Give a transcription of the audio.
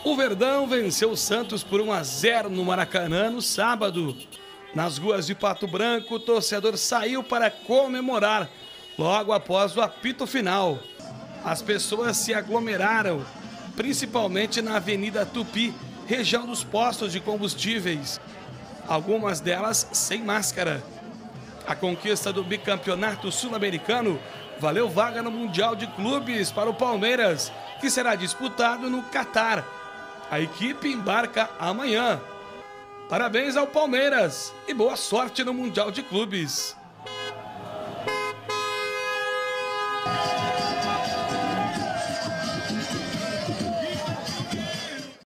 O Verdão venceu o Santos por 1-0 no Maracanã no sábado. Nas ruas de Pato Branco, o torcedor saiu para comemorar logo após o apito final. As pessoas se aglomeraram, principalmente na Avenida Tupi, região dos postos de combustíveis. Algumas delas sem máscara. A conquista do bicampeonato sul-americano valeu vaga no Mundial de Clubes para o Palmeiras, que será disputado no Catar. A equipe embarca amanhã. Parabéns ao Palmeiras e boa sorte no Mundial de Clubes.